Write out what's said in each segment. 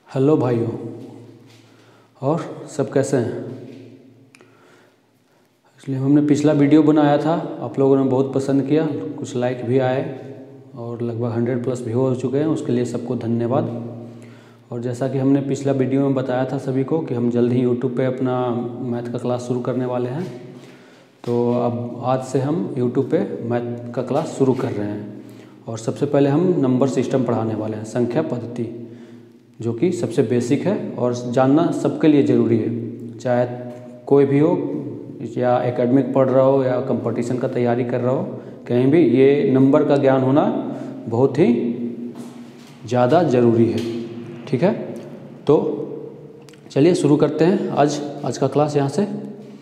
Hello भाइयों, और सब कैसे हैं। इसलिए हमने पिछला वीडियो बनाया था, आप लोगों ने बहुत पसंद किया, कुछ लाइक भी आए और लगभग 100+ व्यू हो चुके हैं। उसके लिए सबको धन्यवाद। और जैसा कि हमने पिछला वीडियो में बताया था सभी को कि हम जल्द ही यूट्यूब पे अपना मैथ का क्लास शुरू करने वाले हैं, तो अब आज से हम यूट्यूब पे मैथ का क्लास शुरू कर रहे हैं। और सबसे पहले हम नंबर सिस्टम पढ़ाने वाले हैं, संख्या पद्धति, जो कि सबसे बेसिक है और जानना सबके लिए ज़रूरी है। चाहे कोई भी हो, या एकेडमिक पढ़ रहा हो या कंपटीशन का तैयारी कर रहा हो, कहीं भी ये नंबर का ज्ञान होना बहुत ही ज़्यादा ज़रूरी है। ठीक है, तो चलिए शुरू करते हैं आज का क्लास यहाँ से।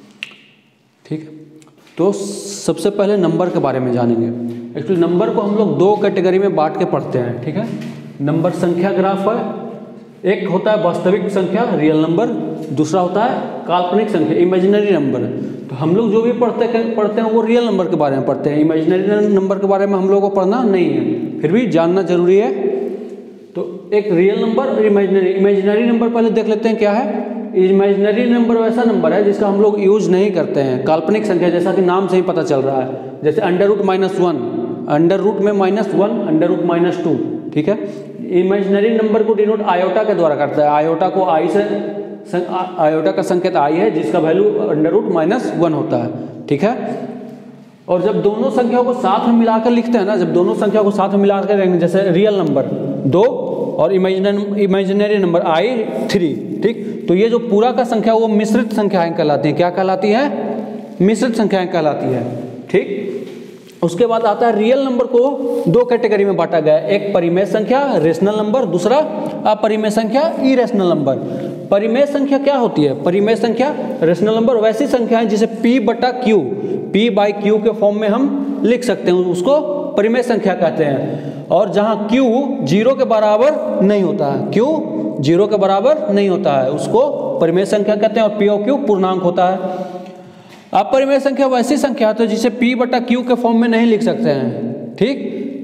ठीक है, तो सबसे पहले नंबर के बारे में जानेंगे। एक्चुअली नंबर को हम लोग दो कैटेगरी में बांट के पढ़ते हैं। ठीक है, नंबर संख्या ग्राफ है, एक होता है वास्तविक संख्या रियल नंबर, दूसरा होता है काल्पनिक संख्या इमेजिनरी नंबर। तो हम लोग जो भी पढ़ते हैं वो रियल नंबर के बारे में पढ़ते हैं, इमेजिनरी नंबर के बारे में हम लोगों को पढ़ना नहीं है, फिर भी जानना जरूरी है। तो एक रियल नंबर और इमेजिनरी नंबर पहले देख लेते हैं क्या है। इमेजिनरी नंबर वैसा नंबर है जिसका हम लोग यूज नहीं करते हैं। काल्पनिक संख्या, जैसा कि नाम से ही पता चल रहा है, जैसे अंडर-रूट-1, अंडर-रूट में -1, अंडर-रूट-2। ठीक है, इमेजिनरी नंबर को डिनोट आयोटा के द्वारा करता है। आयोटा को आई से, आयोटा का संकेत आई है, जिसका वैल्यू अंडर-रूट-1 होता है। ठीक है, और जब दोनों संख्याओं को साथ में मिलाकर लिखते हैं ना, जब दोनों संख्याओं को साथ में मिलाकर लिखेंगे, जैसे रियल नंबर 2 और इमेजिनरी नंबर i3, ठीक, तो ये जो पूरा का संख्या वो मिश्रित संख्याएं कहलाती हैं। क्या कहलाती है? मिश्रित संख्याएं कहलाती है। ठीक, उसके बाद आता है रियल नंबर को दो कैटेगरी में बांटा गया है, एक परिमेय संख्या रेशनल नंबर, दूसरा अपरिमेय संख्या इरेशनल नंबर। परिमेय संख्या क्या होती है? परिमेय संख्या रेशनल नंबर वैसी संख्या है जिसे p/q, p/q के फॉर्म में हम लिख सकते हैं, उसको परिमेय संख्या कहते हैं। और जहां q 0 के बराबर नहीं होता है, q 0 के बराबर नहीं होता है, उसको परिमेय संख्या कहते हैं। और p/q पूर्णांक होता है। अपरिमेय संख्या वैसी संख्या है जिसे p/q के फॉर्म में नहीं लिख सकते हैं। ठीक,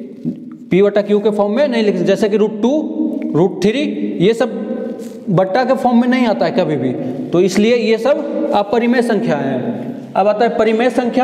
p/q के फॉर्म में नहीं लिख सकते, जैसे कि √2, √3, ये सब बट्टा के फॉर्म में नहीं आता है कभी भी, तो इसलिए ये सब अपरिमेय संख्या है। अब आता है परिमेय संख्या।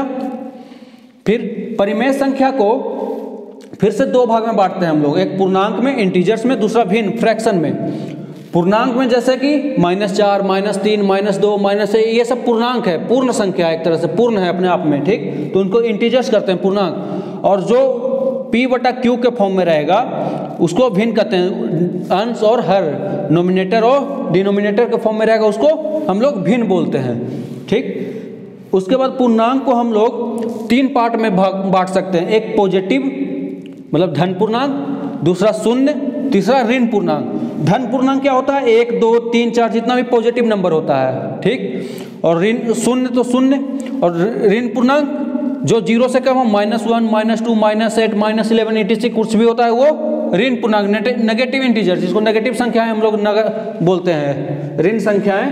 फिर परिमेय संख्या को फिर से दो भाग में बांटते हैं हम लोग, एक पूर्णांक में इंटीजर्स में, दूसरा भिन्न फ्रैक्शन में। पूर्णांक में जैसे कि -4, -3, -2, -1, ये सब पूर्णांक है, पूर्ण संख्या, एक तरह से पूर्ण है अपने आप में। ठीक, तो उनको इंटीजर्स करते हैं, पूर्णांक। और जो p/q के फॉर्म में रहेगा उसको भिन्न कहते हैं। अंश और हर, नोमिनेटर और डिनोमिनेटर के फॉर्म में रहेगा, उसको हम लोग भिन्न बोलते हैं। ठीक, उसके बाद पूर्णांक को हम लोग 3 पार्ट में बांट सकते हैं, एक पॉजिटिव मतलब धन पूर्णांक, दूसरा शून्य, तीसरा ऋण पूर्णांक। धन पूर्णांक क्या होता है? 1, 2, 3, 4 जितना भी पॉजिटिव नंबर होता है। ठीक, और ऋण शून्य तो शून्य, और ऋण पूर्णांक जो 0 से कम हो, -1, -2, -8, -11, etc कुछ भी होता है वो ऋण पूर्णांक, नेगेटिव इंटीजर, जिसको नेगेटिव संख्याएं हम लोग बोलते हैं, ऋण संख्याएं।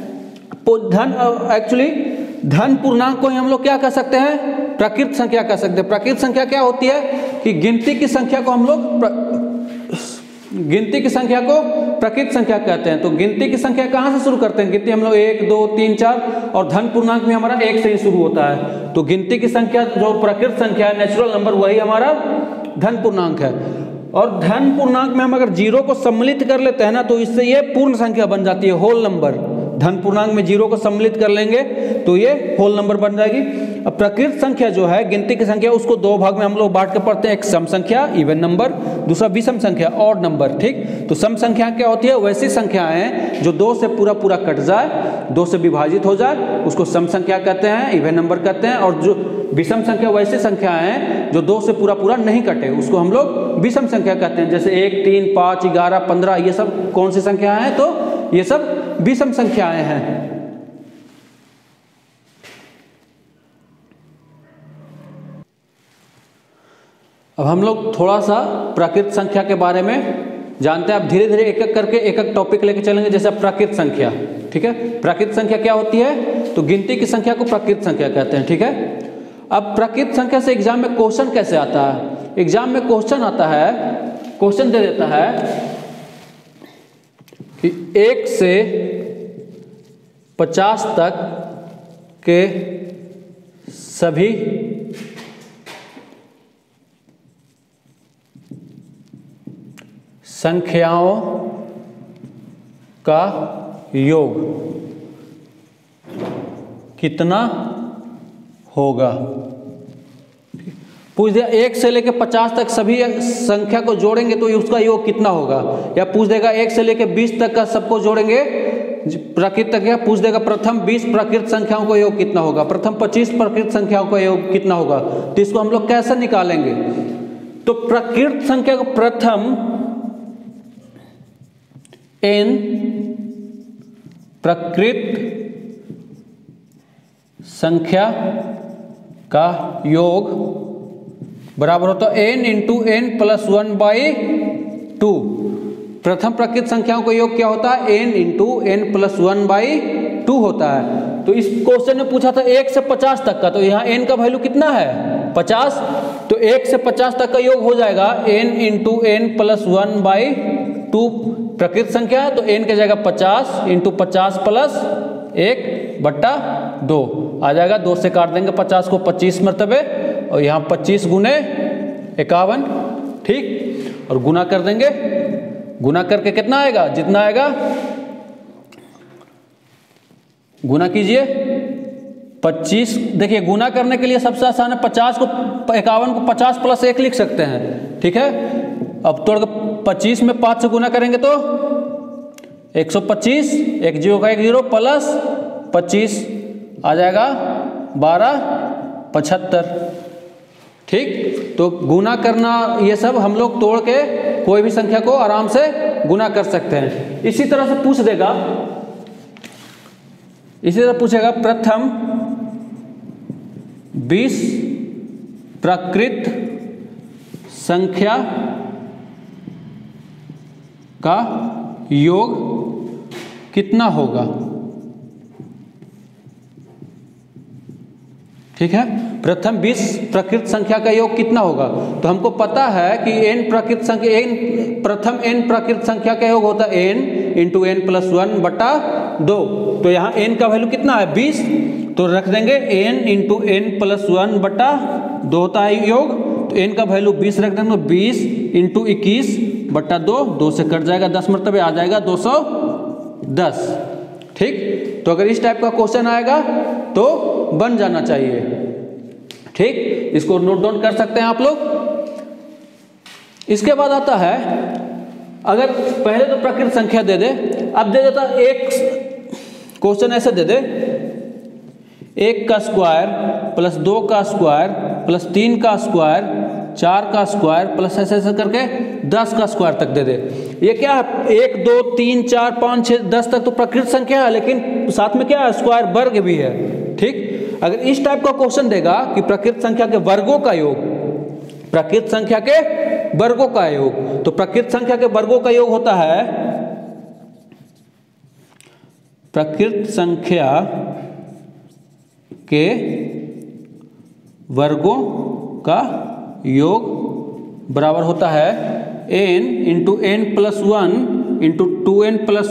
धन एक्चुअली धन पूर्णांक को ही हम लोग क्या कह सकते हैं? प्रकृत संख्या कह सकते हैं। प्रकृत संख्या क्या होती है कि गिनती की संख्या को हम लोग प्रकृत संख्या कहते हैं। तो गिनती की संख्या कहाँ से शुरू करते हैं? गिनती हम लोग 1, 2, 3, 4, और धन पूर्णांक भी हमारा 1 से ही शुरू होता है। तो गिनती की संख्या जो प्रकृत संख्या है, नेचुरल नंबर, वही हमारा धन पूर्णांक है। और धन पूर्णांक में हम अगर 0 को सम्मिलित कर लेते हैं ना, तो इससे ये पूर्ण संख्या बन जाती है, होल नंबर। धन पूर्णांक में 0 को सम्मिलित कर लेंगे तो ये होल नंबर बन जाएगी। अब प्रकृत संख्या जो है, गिनती की संख्या, उसको दो भाग में हम लोग बांट के पढ़ते हैं, एक सम संख्या इवन नंबर, दूसरा विषम संख्या ऑड नंबर। ठीक, तो सम संख्या क्या होती है? वैसी संख्याएं जो 2 से पूरा कट जाए, 2 से विभाजित हो जाए, उसको सम संख्या कहते हैं, इवन नंबर कहते हैं। और जो विषम संख्या वैसी संख्याएं जो 2 से पूरा नहीं कटे, उसको हम लोग विषम संख्या कहते हैं, जैसे 1, 3, 5, 11, 15, ये सब कौन सी संख्याएं हैं? तो ये सब विषम संख्याएं हैं। अब हम लोग थोड़ा सा प्राकृत संख्या के बारे में जानते हैं। अब धीरे धीरे एक एक करके एक एक टॉपिक लेके चलेंगे। जैसे प्राकृत संख्या, ठीक है, प्राकृत संख्या क्या होती है? तो गिनती की संख्या को प्राकृत संख्या कहते हैं। ठीक है, अब प्राकृत संख्या से एग्जाम में क्वेश्चन कैसे आता है? एग्जाम में क्वेश्चन आता है, क्वेश्चन दे देता है कि 1 से 50 तक के सभी संख्याओं का योग कितना होगा। पूछ दिया 1 से लेकर 50 तक सभी संख्या को जोड़ेंगे तो उसका योग कितना होगा, या पूछ देगा 1 से लेकर 20 तक का सबको जोड़ेंगे प्राकृत संख्या, पूछ देगा प्रथम 20 प्राकृत संख्याओं का योग कितना होगा, प्रथम 25 प्राकृत संख्याओं का योग कितना होगा। तो इसको हम लोग कैसे निकालेंगे, तो प्राकृत संख्या को प्रथम n प्राकृत संख्या का योग बराबर होता है n इंटू n प्लस 1/2। प्रथम प्राकृत संख्याओं का योग क्या होता है, n इंटू n प्लस 1/2 होता है। तो इस क्वेश्चन में पूछा था 1 से 50 तक का, तो यहाँ n का वैल्यू कितना है 50, तो 1 से 50 तक का योग हो जाएगा n इंटू n प्लस 1/2 प्राकृत संख्या है, तो n की जगह 50 इंटू 50 प्लस 1/2 आ जाएगा। 2 से काट देंगे 50 को 25 मरतबे और यहाँ 25 गुने 51, ठीक, और गुना कर देंगे, गुना करके कितना आएगा, जितना आएगा गुना कीजिए 25। देखिए गुना करने के लिए सबसे आसान है 51 को 50 प्लस 1 लिख सकते हैं, ठीक है। अब तोड़ 25 में 5 से गुना करेंगे तो 125, 1 0 का 1 0 प्लस 25 आ जाएगा 1275, ठीक। तो गुना करना ये सब हम लोग तोड़ के कोई भी संख्या को आराम से गुना कर सकते हैं। इसी तरह से पूछ देगा, इसी तरह पूछेगा प्रथम 20 प्राकृत संख्या का योग कितना होगा, ठीक है। प्रथम 20 प्राकृत संख्या का योग कितना होगा, तो हमको पता है कि n प्राकृत संख्या प्रथम n प्राकृत संख्या का योग होता है n इंटू n प्लस 1/2। तो यहाँ n का वैल्यू कितना है 20, तो रख देंगे n इंटू n प्लस 1/2 होता है योग, तो n का वैल्यू 20 रख देंगे, 20 इंटू 21/2, 2 से कट जाएगा 10 मरतबे आ जाएगा 210, ठीक। तो अगर इस टाइप का क्वेश्चन आएगा तो बन जाना चाहिए, ठीक। इसको नोट डाउन कर सकते हैं आप लोग। इसके बाद आता है, अगर पहले तो प्राकृत संख्या दे दे, अब दे देता एक क्वेश्चन ऐसे दे दे 1 का स्क्वायर प्लस 2 का स्क्वायर प्लस 3 का स्क्वायर 4 का स्क्वायर प्लस ऐसे ऐसे करके 10 का स्क्वायर तक दे दे। ये क्या है 1 2 3 4 5 6 10 तक तो प्राकृत संख्या है, लेकिन साथ में क्या है स्क्वायर वर्ग भी है, ठीक। अगर इस टाइप का क्वेश्चन देगा कि प्राकृत संख्या के वर्गों का योग, प्राकृत संख्या के वर्गों का योग, तो प्राकृत संख्या के वर्गों का योग होता है, प्राकृत संख्या के वर्गों का योग बराबर होता है n into n plus 1 into 2n plus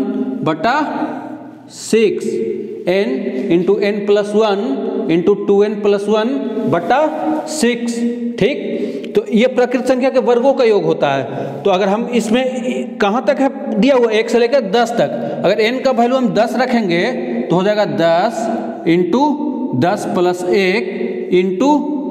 1/6, n into n plus 1 into 2n plus 1/6, ठीक। तो ये प्राकृत संख्या के वर्गों का योग होता है। तो अगर हम इसमें कहाँ तक है दिया हुआ 1 से लेकर 10 तक, अगर n का वैल्यू हम 10 रखेंगे तो हो जाएगा 10 into 10 plus 1 into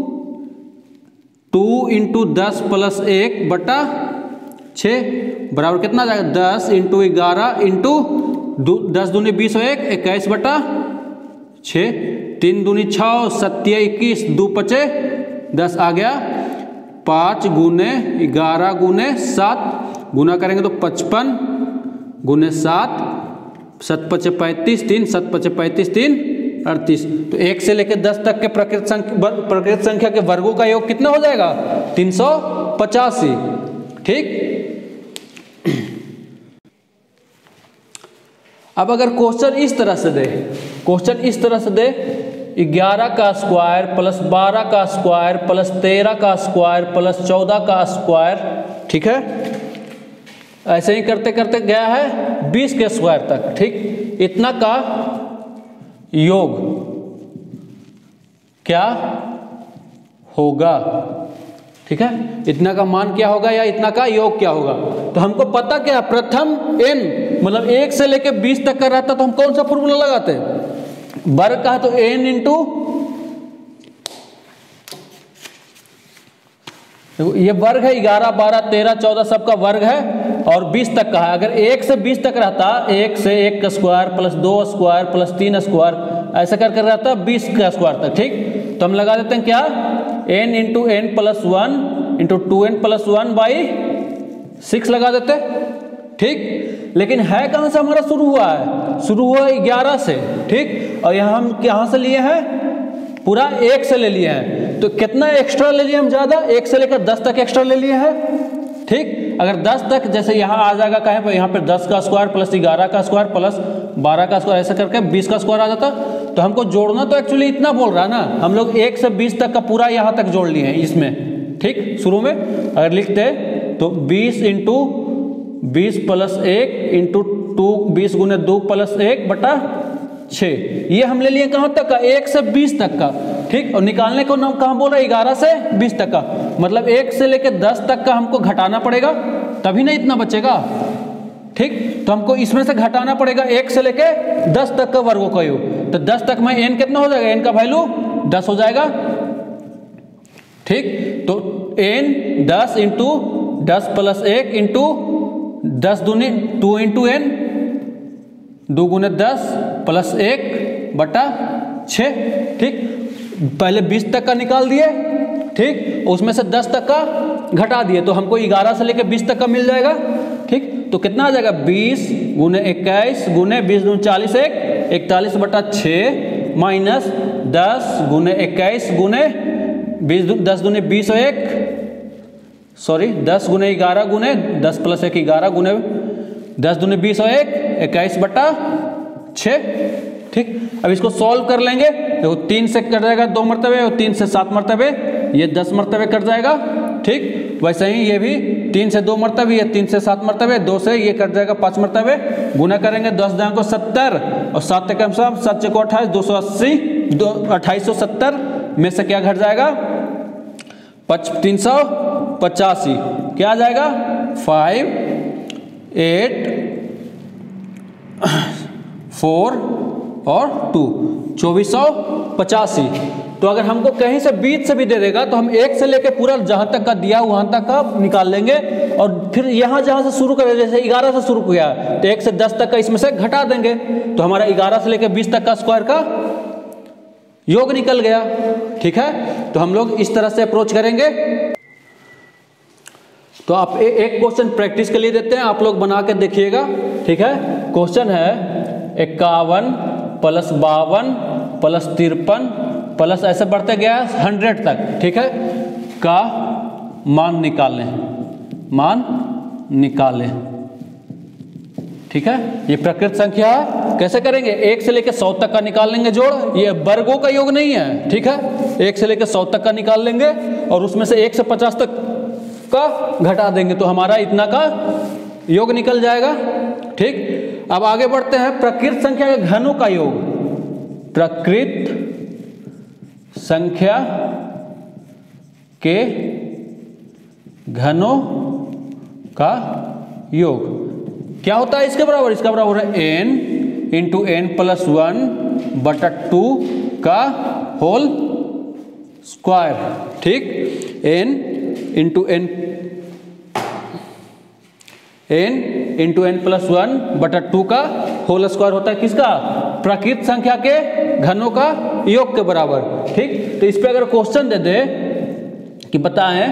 2 into 10 plus 1/6 बराबर कितना जाएगा 10 इंटू 11 इंटू 10 दूनी 20 और 1 21/6, 3 दूनी 6 7 21 2 5 10 आ गया, 5 गुने 11 गुने 7 गुना करेंगे तो 55 गुने 7 7 5 35 3 7 5 35 3 38। तो 1 से लेकर 10 तक के प्राकृत संख्या के वर्गों का योग कितना हो जाएगा 385, ठीक। अब अगर क्वेश्चन इस तरह से दे, क्वेश्चन इस तरह से दे 11 का स्क्वायर प्लस 12 का स्क्वायर प्लस 13 का स्क्वायर प्लस 14 का स्क्वायर, ठीक है। ऐसे ही करते करते गया है 20 के स्क्वायर तक, ठीक। इतना का योग क्या होगा, ठीक है, इतना का मान क्या होगा या इतना का योग क्या होगा। तो हमको पता क्या है, प्रथम n मतलब 1 से लेके 20 तक का रहता तो हम कौन सा फॉर्मूला लगाते हैं, वर्ग का है तो n इंटू, ये वर्ग है, 11 12 13 14 सबका वर्ग है और 20 तक का है। अगर 1 से 20 तक रहता, 1 से 1 का square plus 2 square plus 3 square ऐसा कर रहता 20 का स्क्वायर तक, ठीक। तो हम लगा देते हैं क्या, n into n plus 1 into 2n plus 1 by 6 लगा देते, ठीक। लेकिन है कहाँ से हमारा शुरू हुआ है, शुरू हुआ 11 से, ठीक। और यहाँ हम कहाँ से लिए हैं, पूरा 1 से ले लिए हैं। तो कितना एक्स्ट्रा ले लिए हम, ज़्यादा, 1 से लेकर 10 तक एक्स्ट्रा ले लिए हैं, ठीक। अगर 10 तक जैसे यहाँ आ जाएगा कहीं पर, यहाँ पे 10 का स्क्वायर प्लस 11 का स्क्वायर प्लस 12 का स्क्वायर ऐसा करके 20 का स्क्वायर आ जाता। तो हमको जोड़ना तो एक्चुअली इतना बोल रहा है ना, हम लोग 1 से 20 तक का पूरा यहाँ तक जोड़ लिए हैं इसमें, ठीक। शुरू में अगर लिखते तो 20 इंटू 20 प्लस 1 इंटू 2, 20 गुने 2 प्लस 1 बटा 6, ये हम ले लिए कहाँ तक का, 1 से 20 तक का, ठीक। और निकालने को नाम कहाँ बोल रहा है, 11 से 20 तक का, मतलब 1 से लेकर 10 तक का हमको घटाना पड़ेगा तभी ना इतना बचेगा, ठीक। तो हमको इसमें से घटाना पड़ेगा 1 से लेके 10 तक का वर्गों का योग। तो 10 तक में n कितना हो जाएगा, n का वैल्यू 10 हो जाएगा, ठीक। तो n 10 इंटू 10 प्लस 1 इंटू 10 दूनी 2 इंटू n, 2 गुने 10 प्लस 1 बटा 6, ठीक। पहले 20 तक का निकाल दिए, ठीक, उसमें से 10 तक का घटा दिए तो हमको 11 से लेके 20 तक का मिल जाएगा, ठीक। तो कितना आ जाएगा, 20 गुने 21 गुने 20 दूनी 40, 41 बटा 6 माइनस 10 गुने 21 गुने 20, 10 दूनी 20 और 1, सॉरी 10 गुने 11 गुने 10 प्लस 1 11 गुने 10 दूनी 20 और 1 21 बटा 6, ठीक। अब इसको सॉल्व कर लेंगे, देखो 3 से कर जाएगा 2 मरतबे और 3 से 7 मरतबे, ये 10 मरतबे कर जाएगा, ठीक। वैसे ही ये भी 3 से 2 मरतबे, ये 3 से 7 मरतबे, 2 से ये कर जाएगा 5 मरतबे, गुना करेंगे 10 दाएं को 70 और 7 के कम 7 को 28, 280, 2870 में से क्या घट जाएगा, 385, क्या आ जाएगा 5 8 4 और 2, 2485। तो अगर हमको कहीं से 20 से भी दे देगा तो हम 1 से लेके पूरा जहां तक का दिया वहां तक का निकाल लेंगे और फिर यहां जहां से शुरू करें, जैसे 11 से शुरू किया तो 1 से 10 तक का इसमें से घटा देंगे तो हमारा 11 से लेके 20 तक का स्क्वायर का योग निकल गया, ठीक है। तो हम लोग इस तरह से अप्रोच करेंगे। तो आप एक क्वेश्चन प्रैक्टिस के लिए देते हैं, आप लोग बना के देखिएगा, ठीक है। क्वेश्चन है 51 प्लस 52 प्लस 53 प्लस ऐसे बढ़ते गया 100 तक, ठीक है, का मान निकालें, मान निकालें, ठीक है। ये प्रकृत संख्या है, कैसे करेंगे, 1 से लेकर 100 तक का निकाल लेंगे जोड़, ये वर्गों का योग नहीं है, ठीक है। 1 से लेकर 100 तक का निकाल लेंगे और उसमें से 1 से 50 तक का घटा देंगे तो हमारा इतना का योग निकल जाएगा, ठीक। अब आगे बढ़ते हैं, प्रकृत संख्या के घनों का योग, प्रकृत संख्या के घनों का योग क्या होता है, इसके बराबर, इसका बराबर है n इंटू n प्लस 1 बटा 2 का होल स्क्वायर, ठीक। n इंटू n प्लस 1 बटा 2 का होल स्क्वायर होता है किसका, प्राकृत संख्या के घनों का योग के बराबर, ठीक। तो इस पे अगर क्वेश्चन दे दे कि बताएं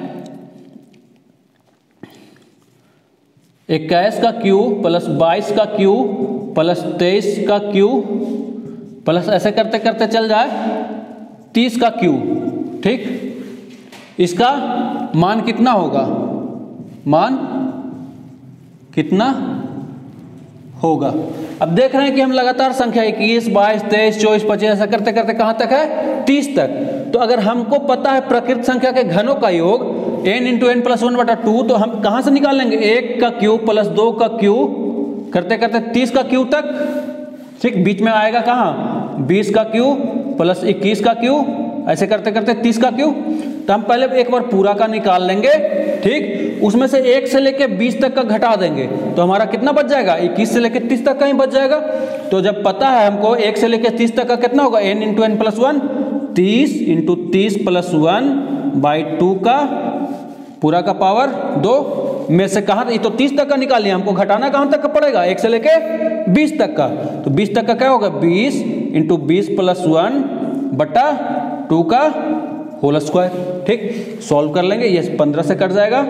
21 का क्यूब प्लस 22 का क्यूब प्लस 23 का क्यूब प्लस ऐसे करते करते चल जाए 30 का क्यूब, ठीक, इसका मान कितना होगा, मान कितना होगा। अब देख रहे हैं कि हम लगातार संख्या 21 22 23 24 25 ऐसा करते करते कहां तक है, 30 तक। तो अगर हमको पता है प्रकृत संख्या के घनों का योग n इंटू एन प्लस 1/2, तो हम कहाँ से निकाल लेंगे? 1 का क्यूब प्लस 2 का क्यूब करते करते 30 का क्यूब तक, ठीक। बीच में आएगा कहाँ? 20 का क्यूब प्लस 21 का क्यूब, ऐसे करते करते 30 का क्यूब। तो हम पहले एक बार पूरा का निकाल लेंगे, ठीक। उसमें से 1 से लेके 20 तक का घटा देंगे, तो हमारा कितना बच जाएगा? 21 से लेके 30 तक का ही बच जाएगा। तो जब पता है हमको 1 से लेके 30 तक का कितना होगा, n into n plus 1, 30 into 30 plus 1/2 का पूरा का पावर 2 में से कहाँ, ये तो 30 तक का निकाल लिया, हमको घटाना कहाँ तक का पड़ेगा? 1 से लेके 20 तक का। तो 20 तक का क्या होगा? 20 इंटू 20 प्लस 1/2 का होल स्क्वायर, ठीक। सॉल्व कर लेंगे, ये 15 से कट जाएगा।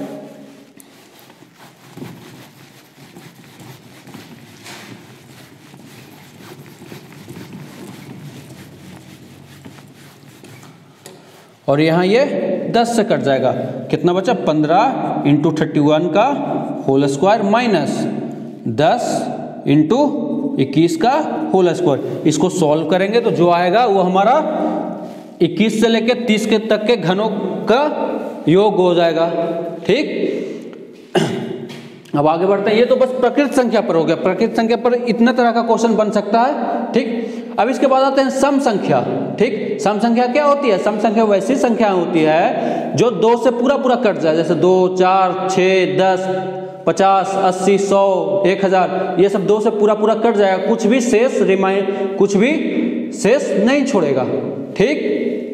और यहाँ ये 10 से कट जाएगा, कितना बचा? 15 इंटू 31 का होल स्क्वायर माइनस 10 इंटू 21 का होल स्क्वायर। इसको सॉल्व करेंगे तो जो आएगा वो हमारा 21 से लेके 30 के तक के घनों का योग हो जाएगा, ठीक। अब आगे बढ़ते हैं। ये तो बस प्रकृत संख्या पर हो गया। प्रकृत संख्या पर इतना तरह का क्वेश्चन बन सकता है, ठीक। अब इसके बाद आते हैं सम संख्या, ठीक। सम संख्या क्या होती है? सम संख्या वैसी संख्या होती है जो 2 से पूरा पूरा कट जाए, जैसे 2, 4, 6, 10, 50, 80, 100, 1000, ये सब 2 से पूरा पूरा कट जाएगा, कुछ भी शेष नहीं छोड़ेगा, ठीक।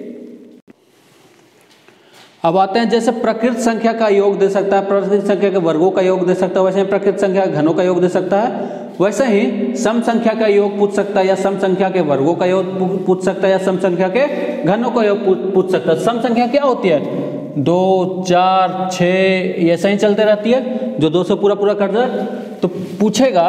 अब आते हैं, जैसे प्रकृत संख्या का योग दे सकता है, प्रकृत संख्या के वर्गों का योग दे सकता है, वैसे ही प्रकृत संख्या के घनों का योग दे सकता है। वैसे ही सम संख्या का योग पूछ सकता है, या सम संख्या के वर्गों का योग पूछ सकता है, या सम संख्या के घनों का योग पूछ सकता है। सम संख्या क्या होती है? 2, 4, 6 ऐसा ही चलते रहती है, जो 2 से पूरा पूरा कट जाए। तो पूछेगा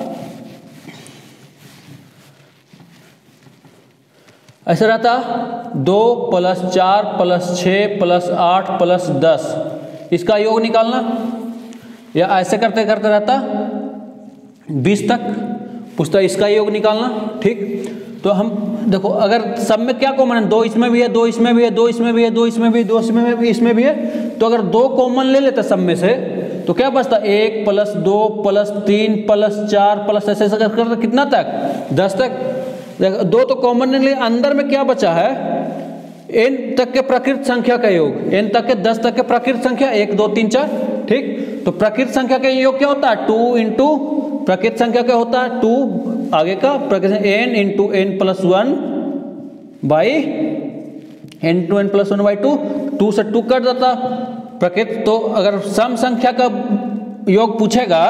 ऐसा रहता 2 प्लस 4 प्लस 6 प्लस 8 प्लस 10, इसका योग निकालना, या ऐसे करते करते रहता 20 तक, पूछता इसका योग निकालना, ठीक। तो हम देखो, अगर सब में क्या कॉमन है? 2 इसमें भी है, 2 इसमें भी है, 2 इसमें भी है, 2 इसमें भी, 2 इसमें भी, इसमें भी है। तो अगर 2 कॉमन ले लेते सब में से, तो क्या बचता? 1 प्लस 2 प्लस 3 प्लस 4 प्लस ऐसे करते कितना तक? 10 तक। 2 तो कॉमन नहीं ले, अंदर में क्या बचा है? n तक के प्रकृत संख्या का योग, n तक के 10 तक के प्रकृत संख्या, 1 2 3 4, ठीक। तो प्रकृत संख्या का योग क्या होता है? 2 इंटू प्रकृत संख्या क्या होता है? 2 आगे का प्रकृत n into n plus 1 by n into n plus 1/2, 2 से 2 कट जाता प्रकृत। तो अगर सम संख्या का योग पूछेगा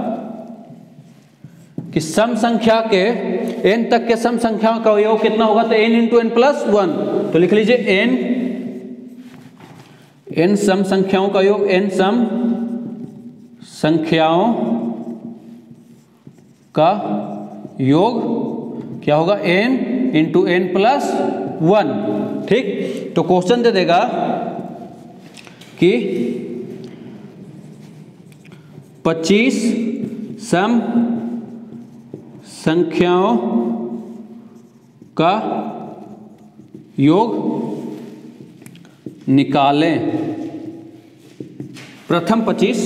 कि सम संख्या के n तक के सम संख्याओं का योग कितना होगा, तो n इंटू n प्लस 1, तो लिख लीजिए n सम संख्याओं का योग, n सम संख्याओं का योग क्या होगा? n इंटू n प्लस 1, ठीक। तो क्वेश्चन दे देगा कि 25 सम संख्याओं का योग निकालें। प्रथम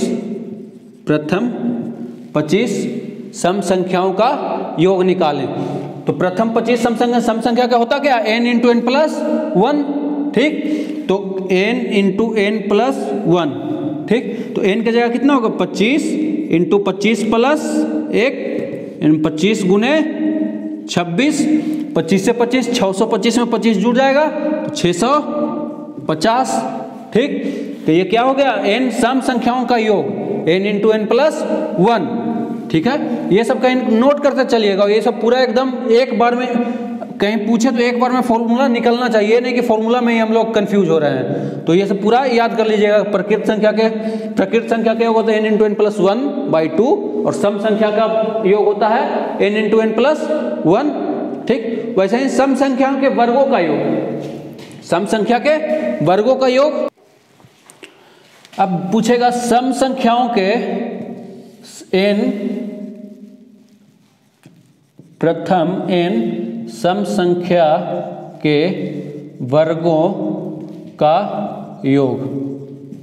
25 सम संख्याओं का योग निकालें। तो प्रथम 25 सम संख्या का होता क्या? n इंटू n प्लस 1, ठीक। तो n इंटू n प्लस 1, ठीक। तो n की जगह कितना होगा? 25 इंटू 25 प्लस 1, 25 गुने 26, 25 से 25, 625 में 25 जुड़ जाएगा तो 650, ठीक। तो ये क्या हो गया? n सम संख्याओं का योग, n इंटू n प्लस 1, ठीक है। ये सब कहीं नोट करते चलिएगा, ये सब पूरा एकदम एक बार में कहीं पूछे तो एक बार में फॉर्मूला निकलना चाहिए, नहीं कि फॉर्मूला में ही हम लोग कंफ्यूज हो रहे हैं। तो ये सब पूरा याद कर लीजिएगा। प्रकृत संख्या के योग होता है n इंटू n प्लस 1/2, और सम संख्या का योग होता है n इंटू n प्लस 1, ठीक। वैसे ही सम संख्याओं के वर्गों का योग, सम संख्या के वर्गों का योग। अब पूछेगा सम संख्याओं के n, प्रथम n सम संख्या के वर्गों का योग,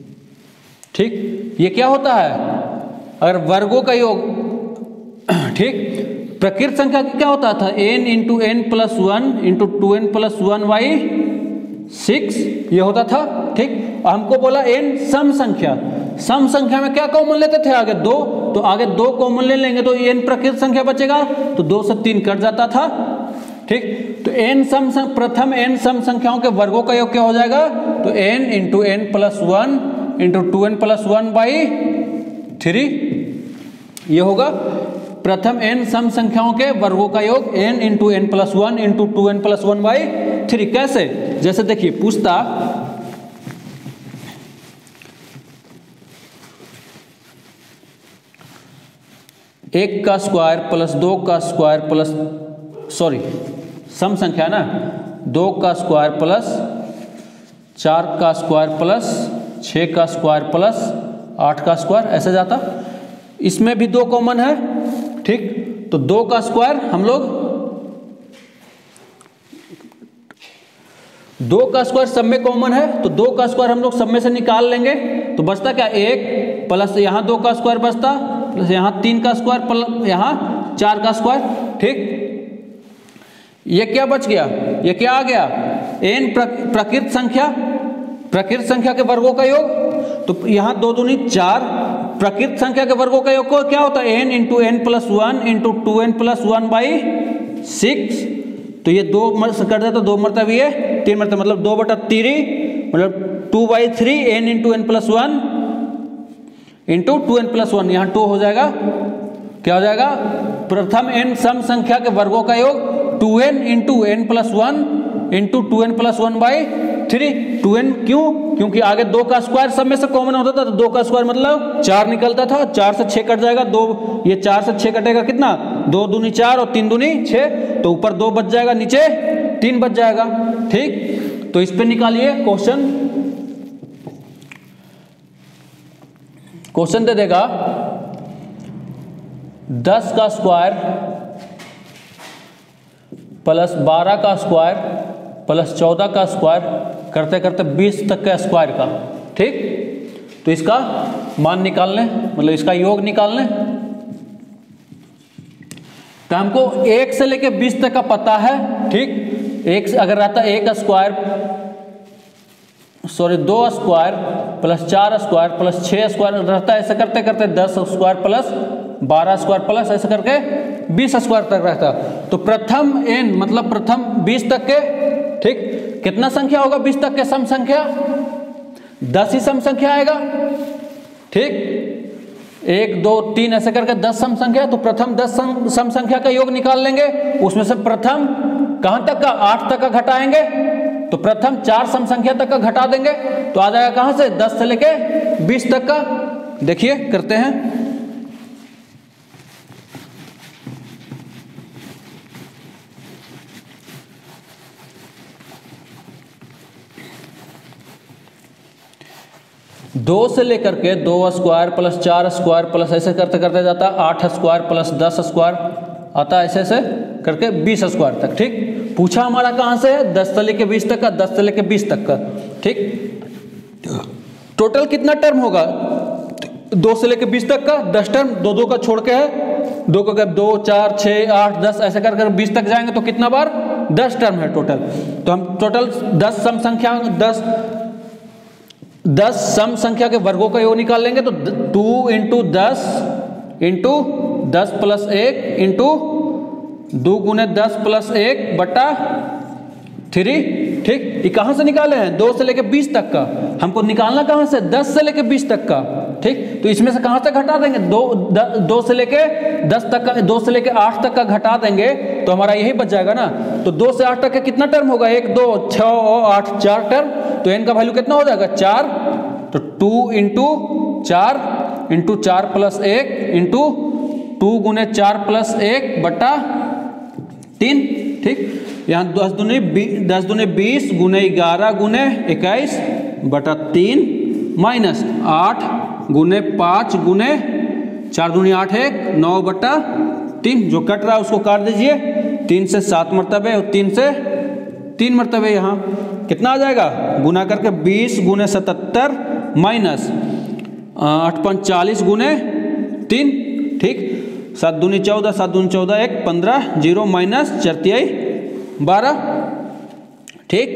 ठीक, ये क्या होता है, अगर वर्गों का योग, ठीक, प्रकृत संख्या क्या होता था, n into n plus one into 2n plus 1/6 ये होता था। ठीक, हमको बोला n सम संख्या, सम संख्या में क्या कॉमन लेते थे, आगे 2, तो आगे 2 कॉमन ले लेंगे तो n प्रकृत संख्या बचेगा, तो 2 से 3 कट जाता था। ठीक, तो n प्रथम n सम संख्याओं के वर्गों का योग क्या हो जाएगा, तो n into n plus 1 into 2n plus 1/3 ये होगा प्रथम n सम संख्याओं के वर्गों का योग, n into n plus 1 into 2n plus 1/3। कैसे, जैसे देखिए पूछता 1 का स्क्वायर प्लस 2 का स्क्वायर प्लस, सॉरी सम संख्या ना, 2 का स्क्वायर प्लस 4 का स्क्वायर प्लस 6 का स्क्वायर प्लस 8 का स्क्वायर, ऐसे जाता। इसमें भी 2 कॉमन है। ठीक, तो 2 का स्क्वायर हम लोग 2 का स्क्वायर सब में कॉमन है, तो 2 का स्क्वायर हम लोग सब में से निकाल लेंगे, तो बचता क्या, 1 प्लस यहाँ 2 का स्क्वायर बचता, प्लस यहाँ 3 का स्क्वायर प्लस यहाँ 4 का स्क्वायर। ठीक, ये क्या बच गया, ये क्या आ गया, n प्रकृत संख्या के वर्गों का योग, तो यहाँ 2 दूनी 4, प्रकृत संख्या के वर्गों का योग को क्या होता है, n into n plus 1 into 2n plus 1/6, तो ये 2 कर देता, 2 मरतब ये 3 मरतब, मतलब 2/3 मतलब 2/3 n into n plus 1 into 2n plus 1, यहाँ 2 हो जाएगा, क्या हो जाएगा, प्रथम n सम संख्या के वर्गों का योग 2n into n plus 1 into 2n plus 1/3। 2n क्यों, क्योंकि आगे 2 का स्क्वायर सब में से कॉमन होता था, तो 2 का स्क्वायर मतलब 4 निकलता था, 4 से 6 कट जाएगा, 2 ये 4 से 6 कटेगा कितना, 2 दूनी 4 और 3 दूनी 6, तो ऊपर 2 बच जाएगा, नीचे 3 बच जाएगा। ठीक, तो इस पे निकालिए क्वेश्चन दे देगा 10 का स्क्वायर प्लस 12 का स्क्वायर प्लस 14 का स्क्वायर करते करते 20 तक का स्क्वायर का। ठीक, तो इसका मान निकाल लें, मतलब इसका योग निकाल लें, तो हमको 1 से लेके 20 तक का पता है। ठीक, 1 अगर रहता 1 square, sorry 2 square plus 4 square plus 6 square रहता है, ऐसे करते करते 10 स्क्वायर प्लस 12 स्क्वायर प्लस ऐसे करके 20 स्क्वायर तक रहता। तो प्रथम n मतलब प्रथम 20 तक के, ठीक, कितना संख्या होगा 20 तक के सम संख्या, 10 ही सम संख्या आएगा। ठीक, 1 2 3 ऐसे करके 10 सम संख्या, तो प्रथम 10 सम संख्या का योग निकाल लेंगे, उसमें से प्रथम कहां तक का, 8 तक का घटाएंगे, तो प्रथम 4 सम संख्या तक का घटा देंगे, तो आ जाएगा कहां से, 10 से लेके 20 तक का। देखिए करते हैं, दो से लेकर के 2 स्क्वायर प्लस 4 स्क्वायर प्लस ऐसे करते करते जाता 8 स्क्वायर प्लस 10 स्क्वायर आता, ऐसे ऐसे करके 20 स्क्वायर तक। ठीक, पूछा हमारा कहाँ से है, 10 से लेके 20 तक का, 10 से लेके 20 तक का। ठीक, टोटल कितना टर्म होगा, 2 से लेके 20 तक का 10 टर्म, 2 2 का छोड़ के है, 2 का 2 4 6 8 10 ऐसे कर 20 तक जाएंगे, तो कितना बार 10 टर्म है टोटल। तो हम टोटल 10 सम संख्या 10 सम संख्या के वर्गों का योग निकाल लेंगे, तो 2 इंटू 10 प्लस 1 इंटू 2 गुने 10 प्लस 1 बटा 3। ठीक, ये कहाँ से निकाले हैं, 2 से लेके 20 तक का, हमको निकालना कहाँ से, 10 से लेके 20 तक का। ठीक, तो इसमें से कहाँ तक घटा देंगे, 2 से लेके 10 तक का, 2 से लेके 8 तक का घटा देंगे, तो हमारा यही बच जाएगा ना। तो 2 से 8 तक का कितना टर्म होगा, 1 2 6 और 8 4 टर्म, तो n का वैल्यू कितना हो जाएगा 4, तो 2 इंटू 4 प्लस 1 इंटू 2 गुने 4 प्लस 1 बटा 3। ठीक, यहाँ 10 दूनी 20 गुने 11 गुने 21 बटा 3 माइनस 8 गुने 5 गुने 4 दूनी 8 1 9 बटा 3, जो कट रहा है उसको काट दीजिए, 3 से 7 मरतबे और 3 से 3 मरतबे, यहाँ कितना आ जाएगा, गुना करके 20 गुने 77 माइनस 8 5 40 गुने 3, ठीक। 7 दूनी 14, 7 दूनी 14, 1 15, 0 माइनस 4 तिहाई 12, ठीक।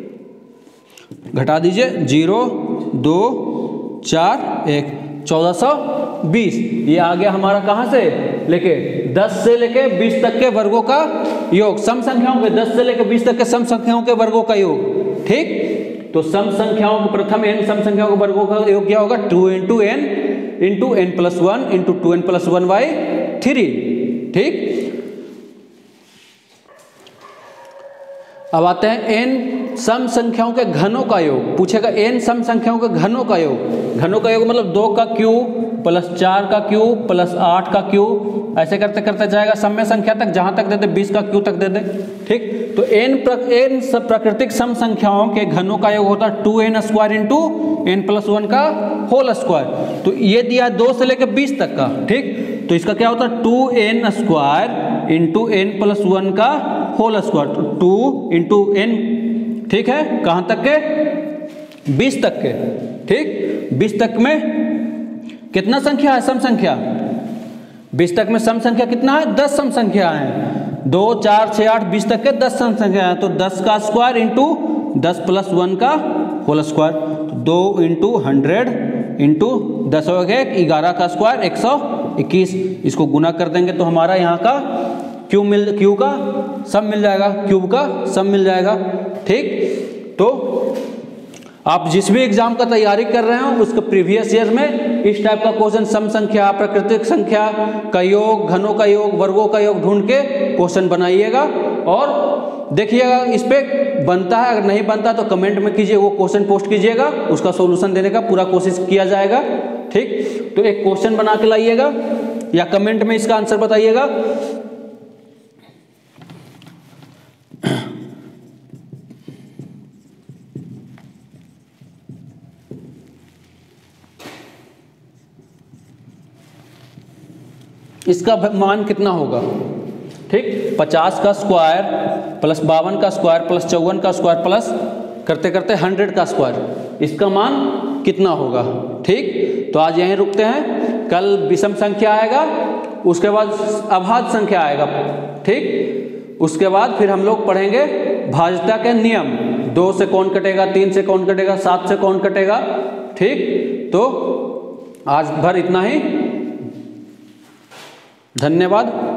घटा दीजिए 0 2 4 1 1420। ये आ गया हमारा कहाँ से लेके 10 से लेके 20 तक के वर्गों का योग, सम संख्याओं के 10 से लेके 20 तक के सम संख्याओं के वर्गों का योग, ठीक। तो सम संख्याओं के प्रथम n सम संख्याओं के वर्गों का योग क्या होगा 2 इंटू n + 1 इंटू 2n + 1/3, ठीक। अब आते हैं n सम संख्याओं के घनों का योग। पूछेगा n सम संख्याओं के घनों का योग। घनों का योग मतलब 2 का क्यूब प्लस 4 का क्यूब प्लस 8 का क्यूब, ऐसे करते करते जाएगा सम्य संख्या तक, जहां तक दे दे 20 का क्यूब तक दे दे, ठीक। तो n सब प्राकृतिक सम संख्याओं के घनों का योग होता है 2n² इंटू n + 1 का होल स्क्वायर। तो ये दिया 2 से लेकर 20 तक का, ठीक। तो इसका क्या होता है 2n² इंटू n + 1 का होल स्क्वायर, तो 2 इंटू n, ठीक है। कहां तक के 20 तक के, ठीक। 20 तक में कितना संख्या है सम संख्या, 20 तक में सम संख्या कितना है 10 सम संख्या है, 2 4 6 8 20 तक के 10 सम संख्या है। तो 10 का स्क्वायर इंटू 10 + 1 का होल स्क्वायर, तो 2 इंटू 100 इंटू 10 हो गया 11 का स्क्वायर 121। इसको गुना कर देंगे तो हमारा यहाँ का क्यू का सम मिल जाएगा, क्यूब का सम मिल जाएगा, ठीक। तो आप जिस भी एग्जाम का तैयारी कर रहे हो उसके प्रीवियस ईयर में इस टाइप का क्वेश्चन सम संख्या, प्राकृतिक संख्या का योग, घनों का योग, वर्गों का योग ढूंढ के क्वेश्चन बनाइएगा और देखिएगा इस पे बनता है। अगर नहीं बनता तो कमेंट में कीजिए, वो क्वेश्चन पोस्ट कीजिएगा, उसका सॉल्यूशन देने का पूरा कोशिश किया जाएगा, ठीक। तो एक क्वेश्चन बना के लाइएगा या कमेंट में इसका आंसर बताइएगा। इसका मान कितना होगा, ठीक। 50 का स्क्वायर प्लस 52 का स्क्वायर प्लस 54 का स्क्वायर प्लस करते करते 100 का स्क्वायर, इसका मान कितना होगा, ठीक। तो आज यहीं रुकते हैं, कल विषम संख्या आएगा, उसके बाद अभाज्य संख्या आएगा, ठीक। उसके बाद फिर हम लोग पढ़ेंगे भाज्यता के नियम, 2 से कौन कटेगा, 3 से कौन कटेगा, 7 से कौन कटेगा, ठीक। तो आज भर इतना ही, धन्यवाद।